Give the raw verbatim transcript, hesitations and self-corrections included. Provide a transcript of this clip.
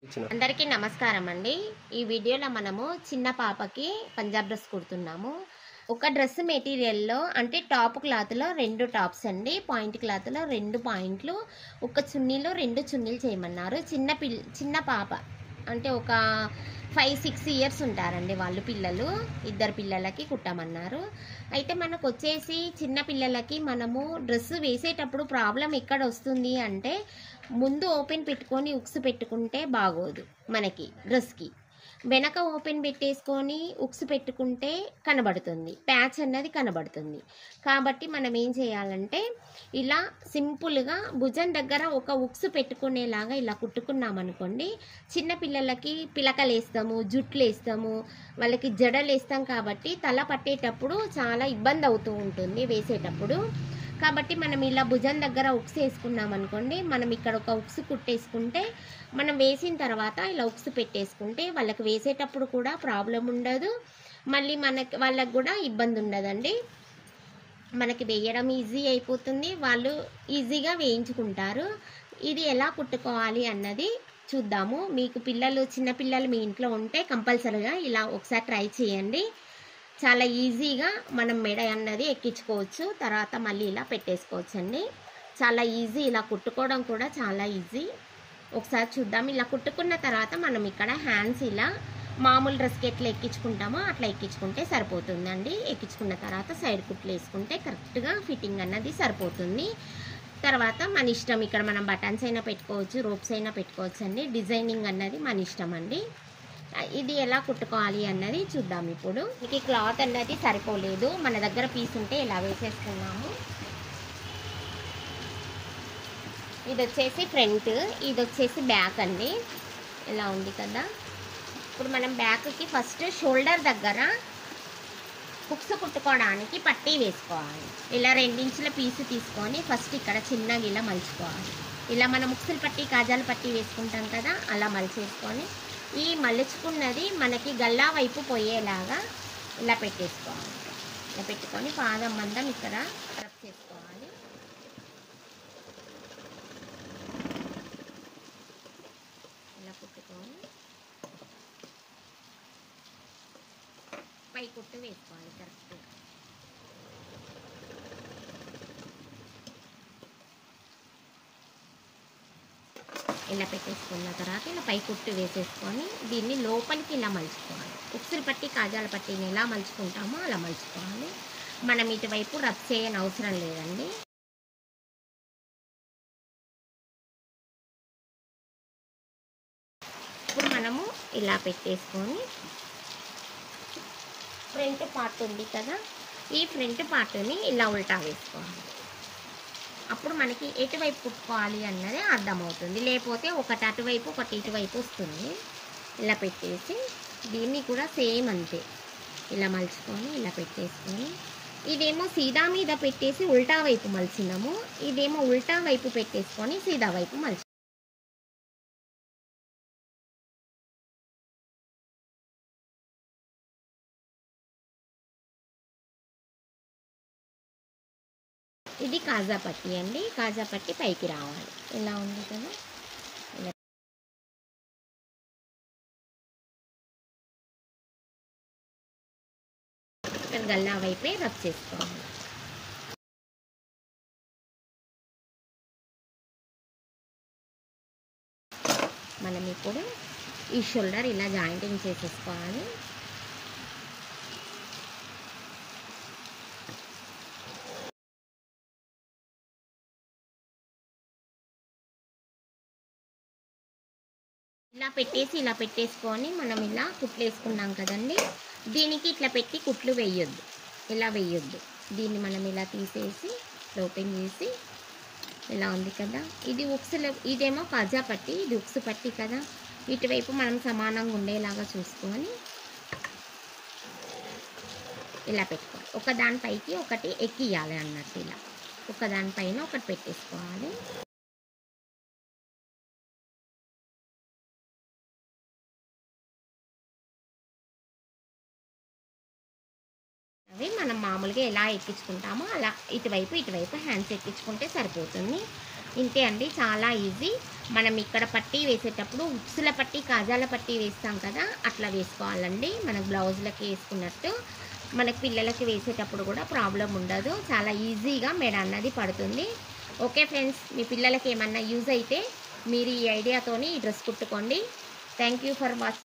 అందరికీ నమస్కారం అండి. ఈ వీడియోలో మనము చిన్న పాపకి పంజాబ్ డ్రెస్ కుడుతున్నాము. ఒక డ్రెస్ మెటీరియల్లో అంటే టాప్ క్లాత్లో రెండు టాప్స్ అండి, పాయింట్ క్లాత్లో రెండు పాయింట్లు, ఒక చున్నీలో రెండు చున్నీలు చేయమన్నారు. చిన్న పిల్ల చిన్న పాప అంటే ఒక ఫైవ్ సిక్స్ ఇయర్స్ ఉంటారండి వాళ్ళు పిల్లలు, ఇద్దరు పిల్లలకి కుట్టమన్నారు. అయితే మనకు వచ్చేసి చిన్న పిల్లలకి మనము డ్రెస్ వేసేటప్పుడు ప్రాబ్లం ఎక్కడ వస్తుంది అంటే ముందు ఓపెన్ పెట్టుకొని ఉక్స్ పెట్టుకుంటే బాగోదు. మనకి డ్రెస్కి వెనక ఓపెన్ పెట్టేసుకొని ఉక్స్ పెట్టుకుంటే కనబడుతుంది, ప్యాచ్ అన్నది కనబడుతుంది. కాబట్టి మనం ఏం చేయాలంటే ఇలా సింపుల్గా భుజం దగ్గర ఒక ఉక్స్ పెట్టుకునేలాగా ఇలా కుట్టుకున్నాం అనుకోండి. చిన్న పిల్లలకి పిలకలు వేస్తాము, జుట్లు వేస్తాము, వాళ్ళకి జడలు వేస్తాం కాబట్టి తల పట్టేటప్పుడు చాలా ఇబ్బంది అవుతూ ఉంటుంది వేసేటప్పుడు. కాబట్టి మనం ఇలా భుజం దగ్గర ఉక్స్ వేసుకున్నాం అనుకోండి, మనం ఇక్కడ ఒక ఉక్స్ కుట్టేసుకుంటే మనం వేసిన తర్వాత ఇలా ఉక్స్ పెట్టేసుకుంటే వాళ్ళకి వేసేటప్పుడు కూడా ప్రాబ్లం ఉండదు, మళ్ళీ మనకి వాళ్ళకి కూడా ఇబ్బంది ఉండదండి. మనకి వేయడం ఈజీ అయిపోతుంది, వాళ్ళు ఈజీగా వేయించుకుంటారు. ఇది ఎలా కుట్టుకోవాలి అన్నది చూద్దాము. మీకు పిల్లలు చిన్న పిల్లలు మీ ఇంట్లో ఉంటే కంపల్సరీగా ఇలా ఒకసారి ట్రై చేయండి. చాలా ఈజీగా మనం మెడ అన్నది ఎక్కించుకోవచ్చు, తర్వాత మళ్ళీ ఇలా పెట్టేసుకోవచ్చు అండి. చాలా ఈజీ, ఇలా కుట్టుకోవడం కూడా చాలా ఈజీ. ఒకసారి చూద్దాం. ఇలా కుట్టుకున్న తర్వాత మనం ఇక్కడ హ్యాండ్స్ ఇలా మామూలు డ్రెస్కి ఎట్లా ఎక్కించుకుంటామో అట్లా ఎక్కించుకుంటే సరిపోతుందండి. ఎక్కించుకున్న తర్వాత సైడ్ కుట్లు వేసుకుంటే కరెక్ట్గా ఫిట్టింగ్ అన్నది సరిపోతుంది. తర్వాత మన ఇష్టం, ఇక్కడ మనం బటన్స్ అయినా పెట్టుకోవచ్చు, రోప్స్ అయినా పెట్టుకోవచ్చు అండి. డిజైనింగ్ అన్నది మన ఇష్టం అండి. ఇది ఎలా కుట్టుకోవాలి అన్నది చూద్దాం. ఇప్పుడు మీకు క్లాత్ అన్నది సరిపోలేదు, మన దగ్గర పీస్ ఉంటే ఇలా వేసేసుకున్నాము. ఇది వచ్చేసి ఫ్రంట్, ఇది వచ్చేసి బ్యాక్ అండి. ఇలా ఉంది కదా. ఇప్పుడు మనం బ్యాక్కి ఫస్ట్ షోల్డర్ దగ్గర హుక్స్ కుట్టుకోవడానికి పట్టీ వేసుకోవాలి. ఇలా రెండించుల పీసు తీసుకొని ఫస్ట్ ఇక్కడ చిన్నగా ఇలా మలుచుకోవాలి. ఇలా మనం ముక్సులు పట్టీ కాజాల పట్టీ వేసుకుంటాం కదా, అలా మలిచేసుకొని ఈ మలుచుకున్నది మనకి గల్లా వైపు పోయేలాగా ఇలా పెట్టేసుకోవాలి. ఇలా పెట్టుకొని పాదం మందం ఇక్కడ రబ్ చేసుకోవాలి. ఇలా కుట్టుకొని పై కుట్టు వేసుకోవాలి కరెక్ట్గా. ఇలా పెట్టేసుకున్న తర్వాత ఇలా పై కుట్టు వేసేసుకొని దీన్ని లోపలికి ఇలా మలుచుకోవాలి. ఉక్సులు పట్టి కాజాల పట్టిని ఎలా మలుచుకుంటామో అలా మలుచుకోవాలి. మనం ఇటువైపు రబ్ చేయని అవసరం లేదండి. ఇప్పుడు మనము ఇలా పెట్టేసుకొని ఫ్రంట్ పార్ట్ ఉంది కదా, ఈ ఫ్రంట్ పార్ట్ని ఇలా ఉల్టా వేసుకోవాలి. అప్పుడు మనకి ఎటువైపు కుట్టుకోవాలి అన్నది అర్థమవుతుంది. లేకపోతే ఒకటి అటువైపు ఒకటి ఇటువైపు వస్తుంది. ఇలా పెట్టేసి దీన్ని కూడా సేమ్ అంతే ఇలా మలుచుకొని ఇలా పెట్టేసుకొని, ఇదేమో సీదా మీద పెట్టేసి ఉల్టా వైపు మలిచినాము, ఇదేమో ఉల్టా వైపు పెట్టేసుకొని సీదా వైపు మలిచి ఇది కాజా పట్టి అండి. కాజా పట్టి పైకి రావాలి. ఇలా ఉంది కదా, ఇలా గల్లా వైపే రబ్ చేసుకోవాలి. మనం ఇప్పుడు ఈ షోల్డర్ ఇలా జాయింటింగ్ చేసేసుకోవాలి. ఇలా పెట్టేసి ఇలా పెట్టేసుకొని మనం ఇలా కుట్లు వేసుకున్నాం కదండి, దీనికి ఇట్లా పెట్టి కుట్లు వేయొద్దు, ఇలా వేయొద్దు. దీన్ని మనం ఇలా తీసేసి ఓపెన్ చేసి ఇలా ఉంది కదా, ఇది ఉక్సులు, ఇదేమో కాజా పట్టి, ఇది ఉక్సు పట్టి కదా, ఇటువైపు మనం సమానంగా ఉండేలాగా చూసుకొని ఇలా పెట్టుకోవాలి. ఒక దానిపైకి ఒకటి ఎక్కియాలి అన్నట్టు, ఇలా ఒక దానిపైన ఒకటి పెట్టేసుకోవాలి. అవి మనం మామూలుగా ఎలా ఎక్కించుకుంటామో అలా ఇటువైపు ఇటువైపు హ్యాండ్స్ ఎక్కించుకుంటే సరిపోతుంది. ఇంతే అండి, చాలా ఈజీ. మనం ఇక్కడ పట్టీ వేసేటప్పుడు ఉక్సుల పట్టీ కాజాల పట్టీ వేస్తాం కదా, అట్లా వేసుకోవాలండి. మన బ్లౌజులకి వేసుకున్నట్టు మనకి పిల్లలకి వేసేటప్పుడు కూడా ప్రాబ్లం ఉండదు. చాలా ఈజీగా మెడ అన్నది పడుతుంది. ఓకే ఫ్రెండ్స్, మీ పిల్లలకి ఏమన్నా యూజ్ అయితే మీరు ఈ ఐడియాతోని ఈ డ్రెస్ కుట్టుకోండి. Thank you for watching.